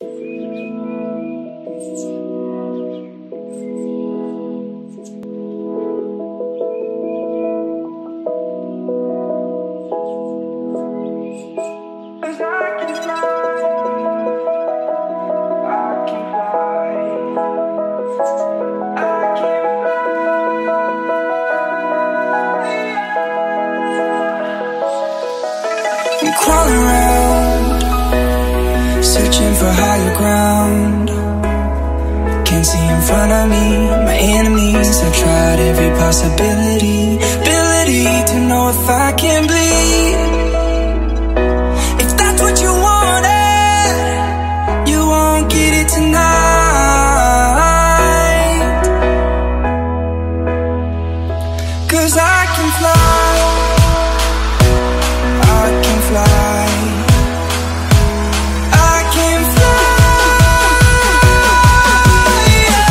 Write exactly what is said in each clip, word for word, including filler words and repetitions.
Crawling around, searching for higher ground. Can't see in front of me, my enemies. I've tried every possibility, ability to know if I can bleed. If that's what you wanted, you won't get it tonight. 'Cause I can fly, fly. I can fly,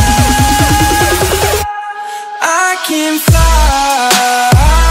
yeah. I can fly.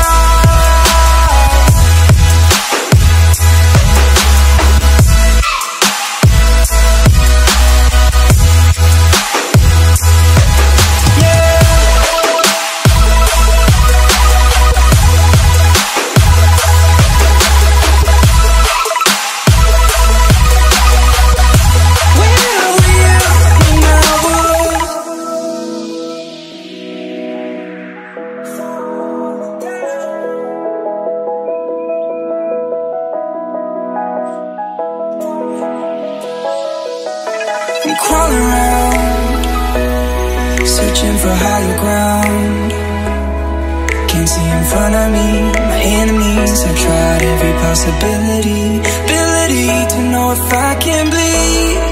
I'm crawling around, searching for higher ground. Can't see in front of me, my enemies. I've tried every possibility, ability to know if I can bleed.